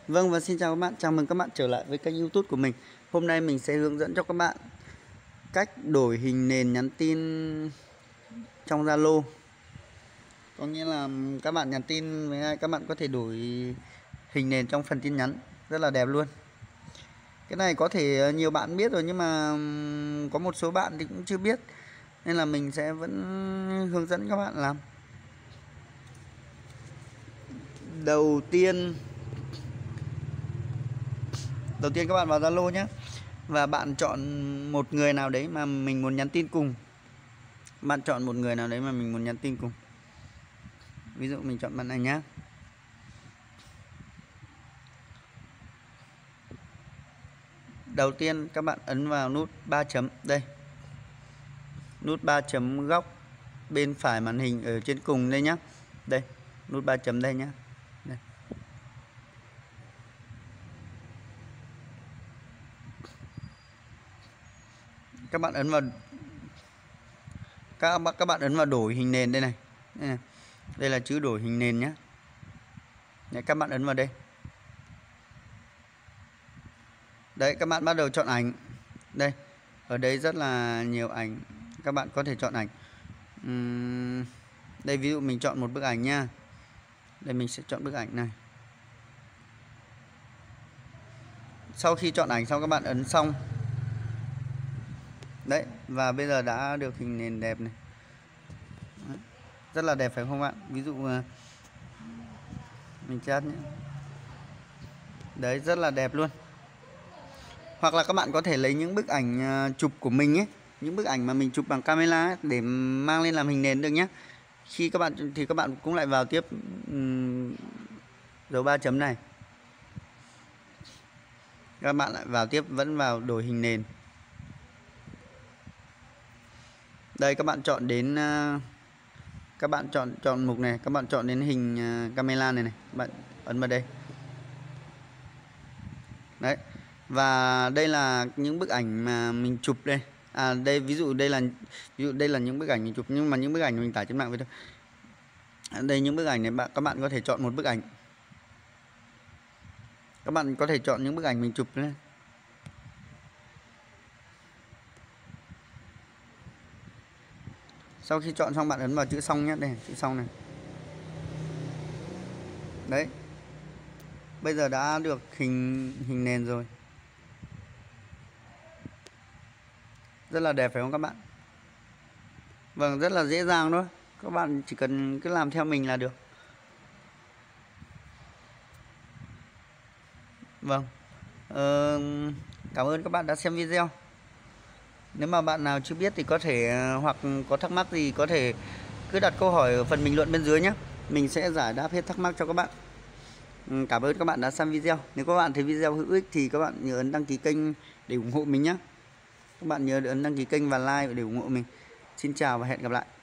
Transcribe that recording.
Vâng, và xin chào các bạn, chào mừng các bạn trở lại với kênh YouTube của mình. Hôm nay mình sẽ hướng dẫn cho các bạn cách đổi hình nền nhắn tin trong Zalo. Có nghĩa là các bạn nhắn tin với ai, các bạn có thể đổi hình nền trong phần tin nhắn, rất là đẹp luôn. Cái này có thể nhiều bạn biết rồi nhưng mà có một số bạn thì cũng chưa biết, nên là mình sẽ vẫn hướng dẫn các bạn làm. Đầu tiên các bạn vào Zalo nhé. Và bạn chọn một người nào đấy mà mình muốn nhắn tin cùng. Ví dụ mình chọn bạn này nhé. Đầu tiên các bạn ấn vào nút 3 chấm đây. Nút 3 chấm góc bên phải màn hình ở trên cùng đây nhé. Đây, nút 3 chấm đây nhé. Đây. Các bạn ấn vào đổi hình nền đây này. Đây là chữ đổi hình nền nhé. Đấy, các bạn ấn vào đây. Đấy, các bạn bắt đầu chọn ảnh. Đây, ở đây rất là nhiều ảnh, các bạn có thể chọn ảnh. Đây ví dụ mình chọn một bức ảnh nha. Đây mình sẽ chọn bức ảnh này. Sau khi chọn ảnh xong các bạn ấn xong. Đấy, và bây giờ đã được hình nền đẹp này. Đấy, rất là đẹp phải không bạn? Ví dụ mình chat nhé. Đấy, rất là đẹp luôn. Hoặc là các bạn có thể lấy những bức ảnh chụp của mình ấy, những bức ảnh mà mình chụp bằng camera ấy, để mang lên làm hình nền được nhé. Khi các bạn cũng lại vào tiếp dấu 3 chấm này. Các bạn lại vào tiếp, vẫn vào đổi hình nền. Đây các bạn chọn đến các bạn chọn mục này, các bạn chọn đến hình camera này này, các bạn ấn vào đây. Đấy. Và đây là những bức ảnh mà mình chụp đây. Đây ví dụ đây là những bức ảnh mình chụp, nhưng mà những bức ảnh mình tải trên mạng vậy thôi. Đây những bức ảnh này các bạn có thể chọn một bức ảnh. Các bạn có thể chọn những bức ảnh mình chụp lên. Sau khi chọn xong bạn ấn vào chữ xong nhé, đây chữ xong này. Đấy. Bây giờ đã được hình nền rồi. Rất là đẹp phải không các bạn? Vâng, rất là dễ dàng thôi. Các bạn chỉ cần cứ làm theo mình là được. Vâng. Cảm ơn các bạn đã xem video. Nếu mà bạn nào chưa biết thì có thể hoặc có thắc mắc gì có thể cứ đặt câu hỏi ở phần bình luận bên dưới nhé. Mình sẽ giải đáp hết thắc mắc cho các bạn. Cảm ơn các bạn đã xem video. Nếu các bạn thấy video hữu ích thì các bạn nhớ ấn đăng ký kênh để ủng hộ mình nhé. Các bạn nhớ ấn đăng ký kênh và like để ủng hộ mình. Xin chào và hẹn gặp lại.